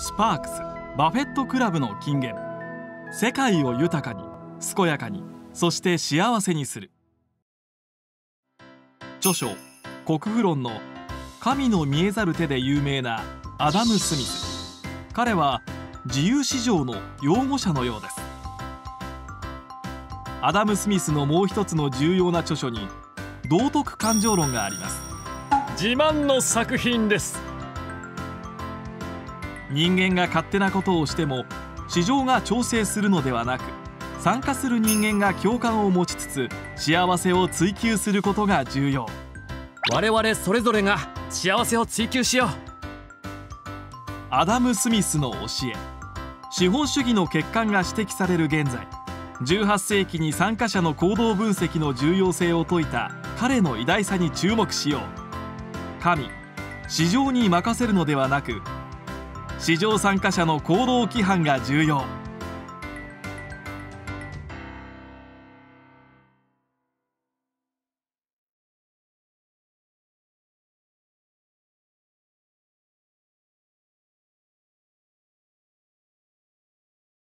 スパークス・バフェットクラブの金言。世界を豊かに、健やかに、そして幸せにする。著書「国富論」の神の見えざる手で有名なアダム・スミス。彼は自由市場の擁護者のようです。アダム・スミスのもう一つの重要な著書に道徳感情論があります。 自慢の作品です。 人間が勝手なことをしても市場が調整するのではなく、参加する人間が共感を持ちつつ幸せを追求することが重要。 我々それぞれが幸せを追求しよう。 アダム・スミスの教え。資本主義の欠陥が指摘される現在、18世紀に参加者の行動分析の重要性を説いた彼の偉大さに注目しよう。神、市場に任せるのではなく、市場参加者の行動規範が重要。